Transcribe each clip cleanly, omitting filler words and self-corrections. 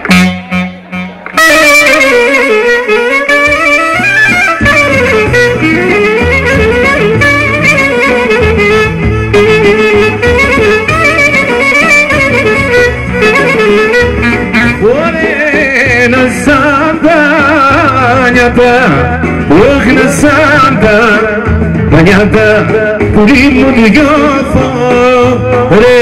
Όχνα σάντα, μανιάτα, πουλί μου νιώθω ρε.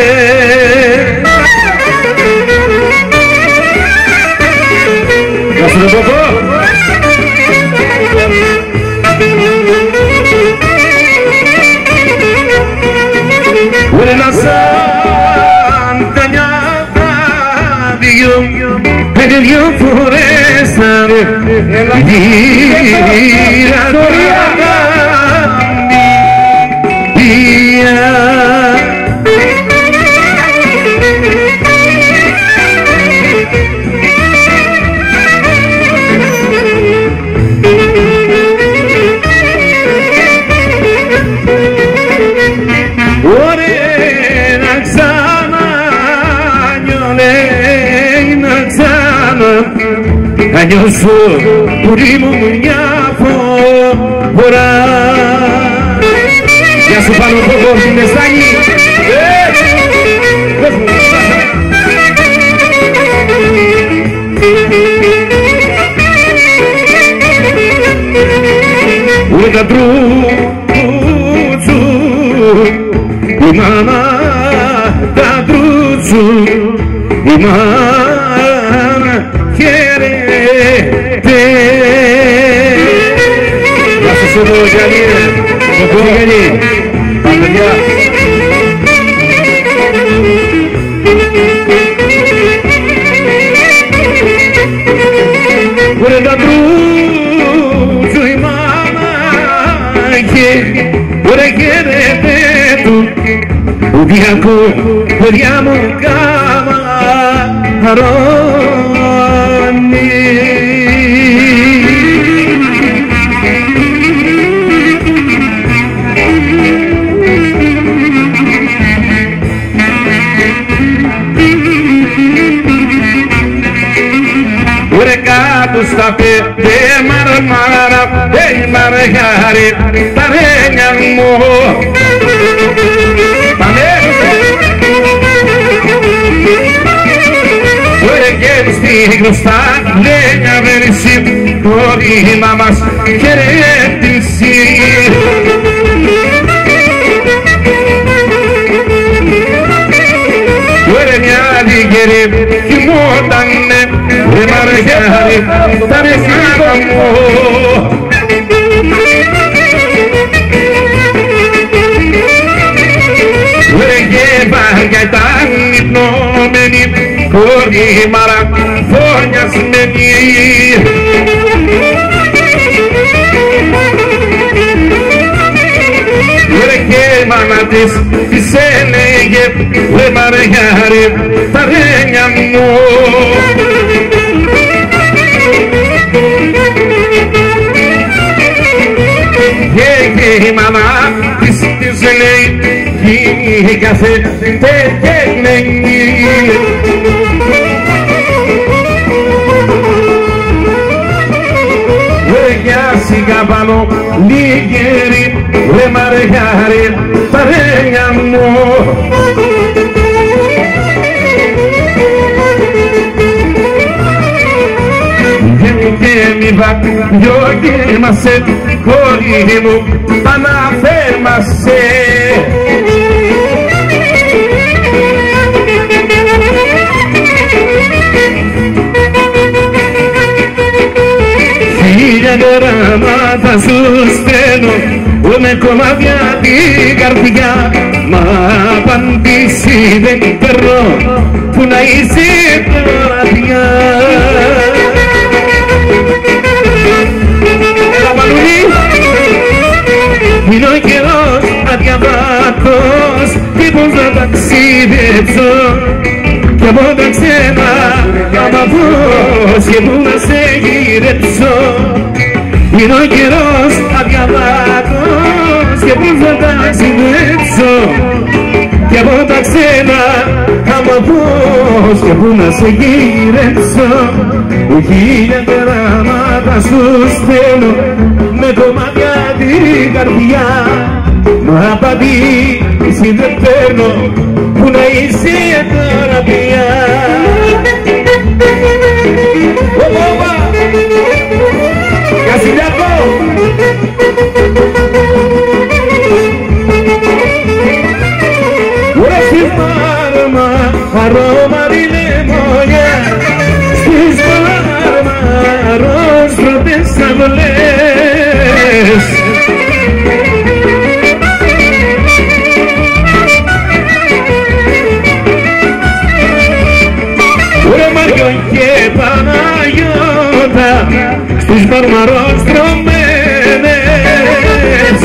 Να σου το πω. Όχνα σάντα νιάτα, δυο φορές θα με γύρα τώρα μία. Ωραία να ξανανιώνει να ξανα να νιώσω πουλί μου μια φορά. Γεια σου πάνω από το Μεστάνη. Ουρε τα τρούτσου η μάνα τα τρούτσου η μάνα χαίρεται. Γεια σας εδώ Γιάννη, το πω Γιάννη, τα παιδιά. Ουρε τα τρούτσου η μάνα και ουρε χαίρεται του ουδιακό παιδιά μου καμαρώνει. Ουρε κάτω στα πέντε μαρμάρα, μαργάρι, τα ρένια μου. Ουρε και στη γνωστά λένια βέρση, το ρήμα μας χαιρέτηση. Ουρε μια λιγερή κοιμότανε, ρε μαργάρι, τα ρεχάνα μου. Ουρε και βάρια ήταν υπνόμενη, χωρί μαραθώνιασμένη. Ουρε και η μάνα της έλεγε, ρε μαργάρι, τα ρένια μου. Και η μάνα της λέει, γίνει καφέ τεκμένη. Για σιγά πάνω λίγερη, ρε μαργάρι, τα ρένια μου. Και μη βατιό και μασέ, χωρί μου, παναφέρμασε. Χίλια γράμματα σου στέλνω, με κομμάτια την καρδιά, μα απαντήσει δεν παίρνω, που να είσαι τώρα πια. Έλα Μανουλή, είναι ο καιρός αδιαβάτος, και πώς να ταξιδέψω, κι από τα ξένα άμα πώς και πού να σε γυρέψω. Είναι ο καιρός αδιαβάτος, και πώς να ταξιδέψω, κι από τα ξένα άμα πώς και πού να σε γυρέψω, 1000 γράμματα σου στέλνω με κομμάτια την καρδιά, μα απαντήσει δεν παίρνω, που να είσαι τώρα πια. Κασιλιάκο! Ora si farma a Roma di Lemoia, si farma a rostro de Sables. Ora Mario και Παναγιώτα, στις μαρμαρός τρωμένες.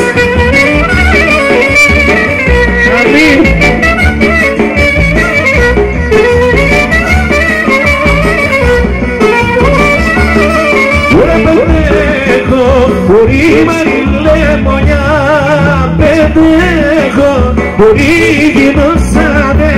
Αμήν. Μπορεί Μαριλέμονια, πετέχω, μπορεί γινώσατε.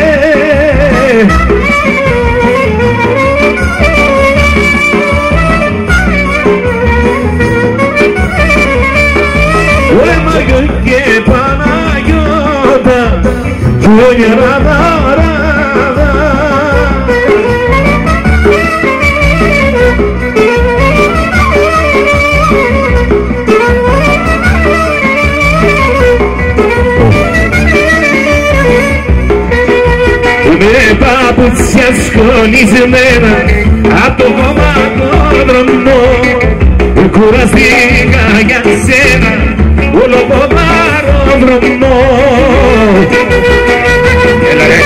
Ωραία Μάριο και Παναγιώτα, χρόνια ράδα. Με παπούτσια σκονισμένα απ' το χωματόδρομο, κουραστήκα για σένα όλο το παρόδρομο. Έλα ρε.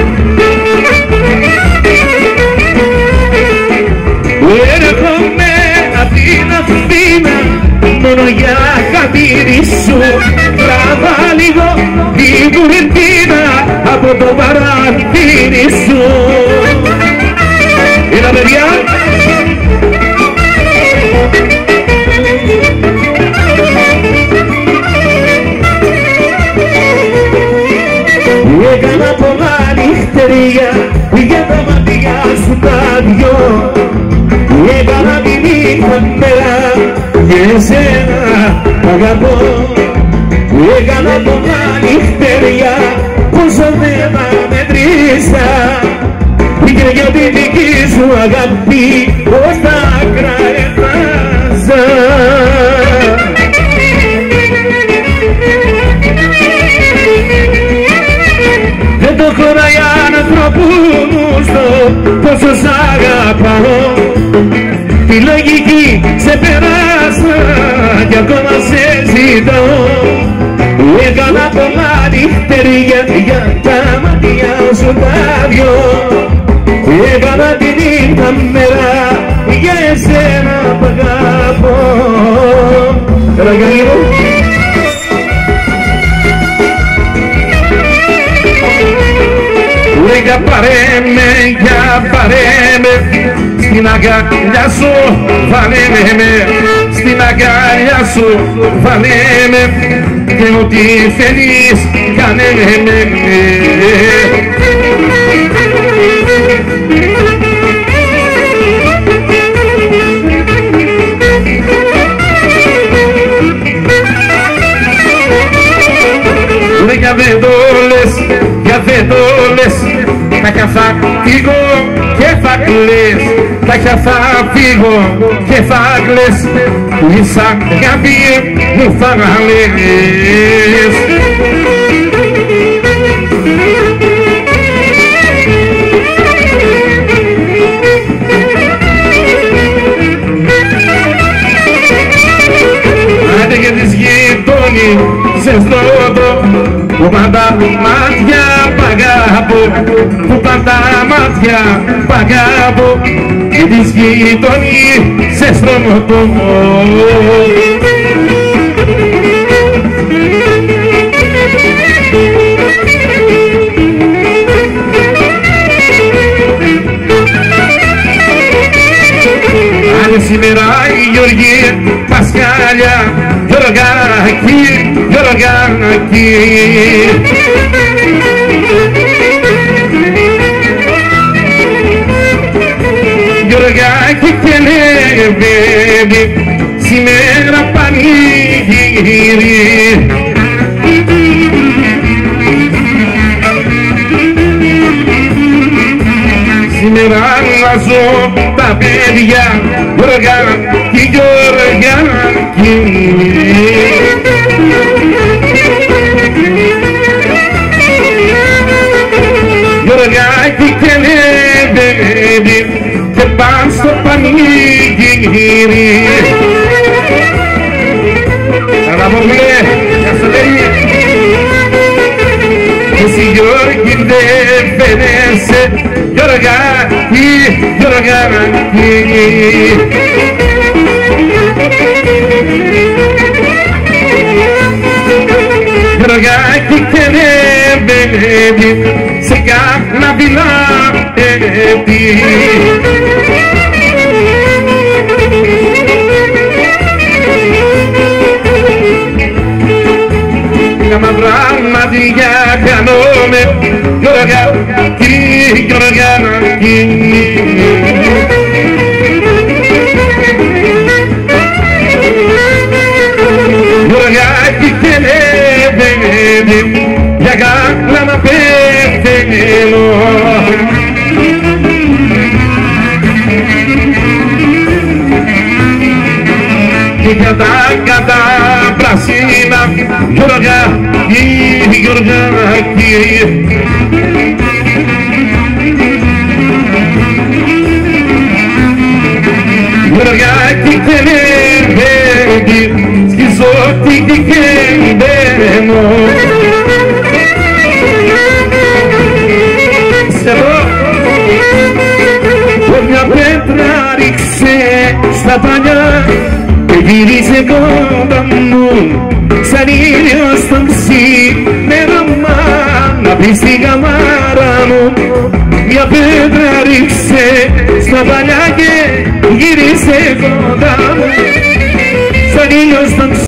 Έρχομαι απ' την Αθήνα μόνο για χατήρι σου, τραβά λίγο την κουρτίνα από το παραθύρι σου. Έλα παιδιά. Έκανα πολλά νυχτερία για τα μάτια σου τα δυο, έκανα τη νύχτα μέρα για εσένα αγαπώ. Έκανα πολλά νυχτερία πόσο δεν τα μετρήσα, και για τη δική σου αγάπη ως τα άκρα έφτασα. Δεν το χωράει ανθρωπούστο πόσο σ' αγαπάω, τη λογική σε περάσα κι ακόμα σε ζητάω. Έκανα πολλά νυχτερία για τα μάτια σου τα δυο, έκανα τη νύχτα μέρα για εσένα που αγαπώ. Έλα για λίγο. Για παρέμε, στην αγκαλιά σου βάλε με, στην αγκαλιά σου βάλε με, και ό,τι θέλεις κάνε με. Για δεν το λες, τα θα φύγω και θα κλαις, τα θα φύγω και θα κλαις, ίσα αγάπη μου θα λες. Άντε και τις γειτόνι σε στρώτο, που πάντα μάτια παγάπω, που πάντα μάτια παγάπω, και τις γειτόνι σε στρώμωτο. Σήμερα η Γεωργία Πασχάλια, Γεωργάκη, Γεωργάκη. Γιωργάκη και λεβέντη, σήμερα πανηγύρι. Σήμερα να ζω τα παιδιά, Γιωργάκη, Γιωργάκη. Γιωργάκη και λεβέντη, και πάνε στο πανηγύρι. Αναμορφλέ, Καστελένη. Εσύ Γιώργη δεν φαίνεσαι, Γιωργάκη, Γιωργάκη. Γιωργάκη και λεβέντη, σε κάνα βιλάτη. Κάμα πραγματικά κάνομαι, Γιωργάκη, Γιωργάκη. Γιωργάκη και λεβέντη, για καλά να πεθαίνω. Και κατά πρασίνα, Γιωργάκη, Γιωργάκη. Γιωργάκη και λεβέντη, σκιζότικη και μπαίνω. Μια πέτρα ρίξε στα παλιά και γύρισε κοντά μου σαν ήλιος στον ξημέρωμα να πει στην καμάρα μου. Μια πέτρα ρίξε στα παλιά και γύρισε κοντά μου σαν ήλιος στον